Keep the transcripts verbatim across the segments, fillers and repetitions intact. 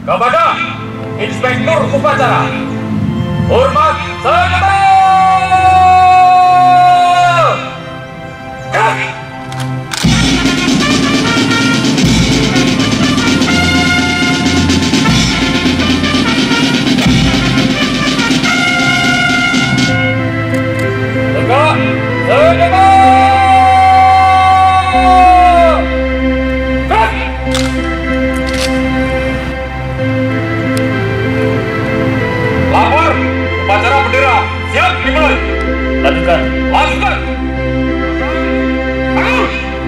kepada Inspektur Upacara. Hormat senjata! Tegak senjata! Lapor, upacara bendera siap dimulai. Lanjutkan. Lanjutkan. Ayo.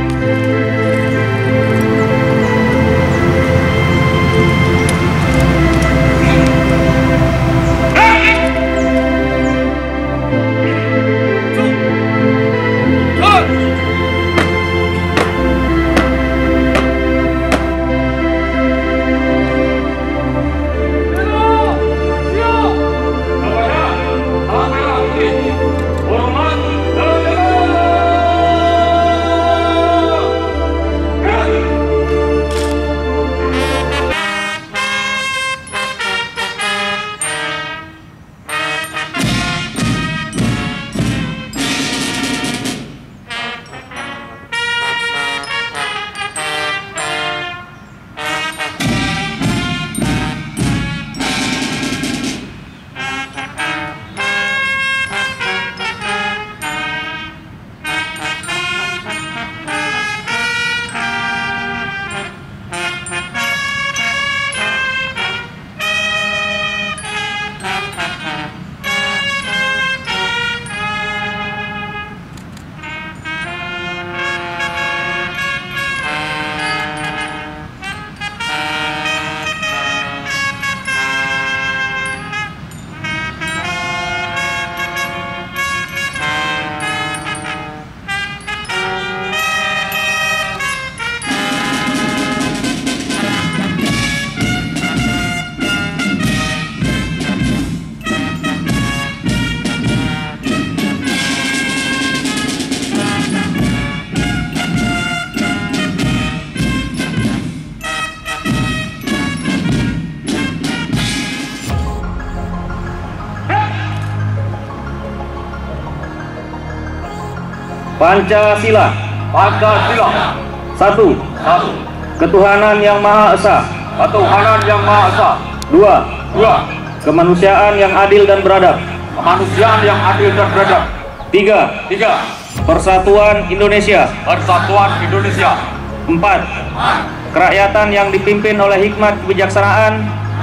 Pancasila. Pancasila. Satu. Satu. Ketuhanan yang Maha Esa. Ketuhanan yang Maha Esa. Dua. Dua. Kemanusiaan yang adil dan beradab. Kemanusiaan yang adil dan beradab. Tiga. Tiga. Persatuan Indonesia. Persatuan Indonesia. Empat. Kerakyatan yang dipimpin oleh hikmat kebijaksanaan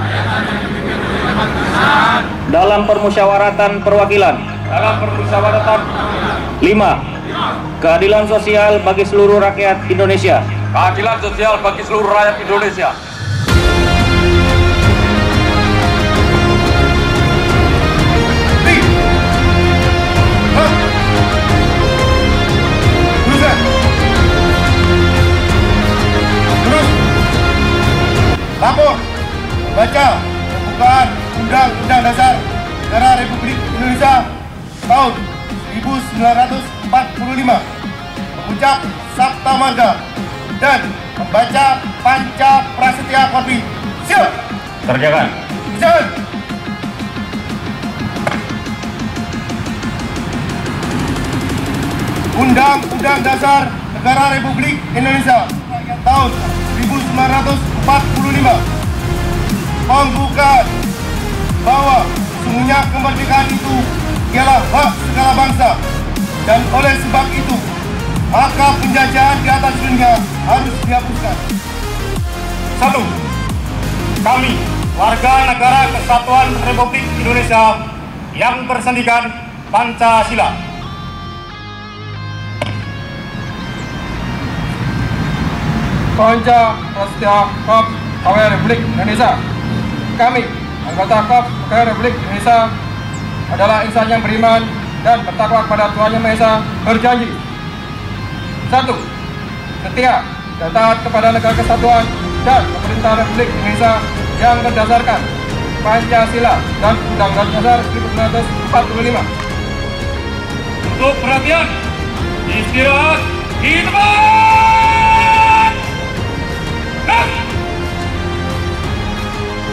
dalam permusyawaratan perwakilan. Dalam permusyawaratan. Lima. Keadilan sosial bagi seluruh rakyat Indonesia. Keadilan sosial bagi seluruh rakyat Indonesia. Lapor, baca pembukaan Undang-Undang Dasar Negara Republik Indonesia tahun seribu sembilan ratus empat puluh lima, mengucap Sabta Marga dan membaca Panca Prasetya Korpi. Siap. Kerjakan. Jalan. Undang-Undang Dasar Negara Republik Indonesia tahun seribu sembilan ratus empat puluh lima membuka bahwa sesungguhnya kemerdekaan itu ialah hak segala bangsa, dan oleh sebab itu maka penjajahan di atas dunia harus dihapuskan. Satu. Kami, warga negara Kesatuan Republik Indonesia yang bersendikan Pancasila. Panca Prasetya Korps Pegawai Republik Indonesia. Kami, anggota Korps Pegawai Republik Indonesia, adalah insan yang beriman dan bertakwa kepada Tuhan Yang Maha Esa, berjanji: satu. Setia dan taat kepada negara kesatuan dan pemerintah Republik Indonesia yang berdasarkan Pancasila dan Undang-Undang Dasar seribu sembilan ratus empat puluh lima. Untuk perhatian, istirahat di tempat. Nah.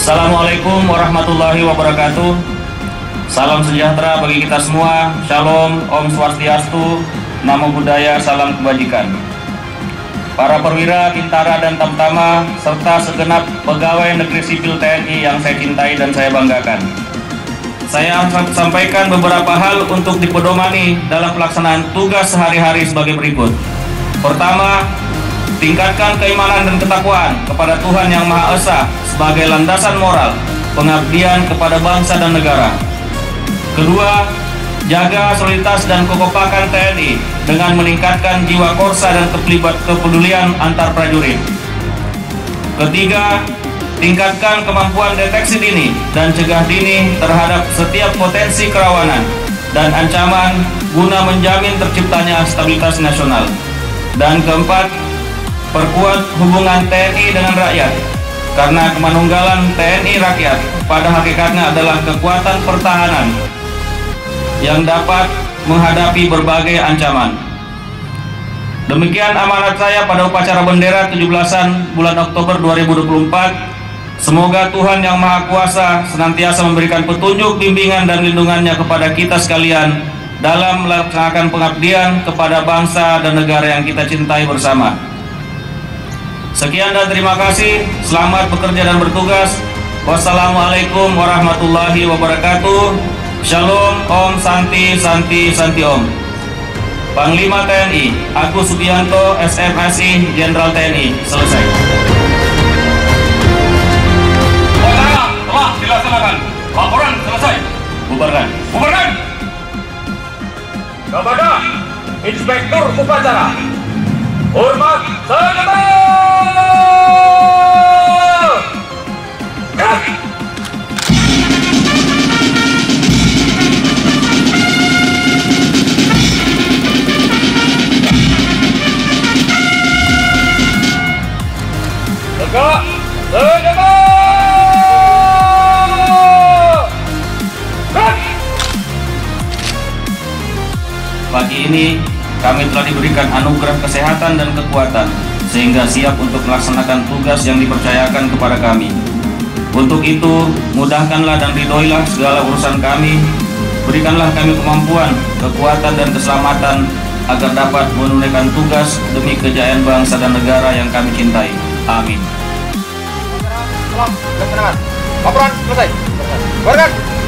Assalamualaikum warahmatullahi wabarakatuh. Salam sejahtera bagi kita semua. Shalom, Om Swastiastu, Namo Buddhaya, salam kebajikan. Para perwira, bintara, dan tamtama, serta segenap pegawai negeri sipil T N I yang saya cintai dan saya banggakan. Saya akan sampaikan beberapa hal untuk dipedomani dalam pelaksanaan tugas sehari-hari sebagai berikut. Pertama, tingkatkan keimanan dan ketakwaan kepada Tuhan Yang Maha Esa sebagai landasan moral pengabdian kepada bangsa dan negara. Kedua, jaga soliditas dan kekompakan T N I dengan meningkatkan jiwa korsa dan kepedulian antar prajurit. Ketiga, tingkatkan kemampuan deteksi dini dan cegah dini terhadap setiap potensi kerawanan dan ancaman guna menjamin terciptanya stabilitas nasional. Dan keempat, perkuat hubungan T N I dengan rakyat, karena kemanunggalan T N I rakyat pada hakikatnya adalah kekuatan pertahanan yang dapat menghadapi berbagai ancaman. Demikian amanat saya pada upacara bendera tujuh belasan bulan Oktober dua ribu dua puluh empat. Semoga Tuhan Yang Maha Kuasa senantiasa memberikan petunjuk, bimbingan, dan lindungannya kepada kita sekalian dalam melaksanakan pengabdian kepada bangsa dan negara yang kita cintai bersama. Sekian dan terima kasih. Selamat bekerja dan bertugas. Wassalamualaikum warahmatullahi wabarakatuh. Shalom, Om Santi Santi Santi Om. Panglima T N I Agus Subianto, S M S I, Jenderal T N I. Selesai. Upacara telah dilaksanakan. Laporan selesai. Bubarkan. Bubarkan. Kepada Inspektur Upacara, hormat senjata. Gerak. Tegak senjata. Gerak. Pagi ini kami telah diberikan anugerah kesehatan dan kekuatan sehingga siap untuk melaksanakan tugas yang dipercayakan kepada kami. Untuk itu, mudahkanlah dan ridhoilah segala urusan kami. Berikanlah kami kemampuan, kekuatan, dan keselamatan agar dapat menunaikan tugas demi kejayaan bangsa dan negara yang kami cintai. Amin. Laporan selesai. Bubarkan.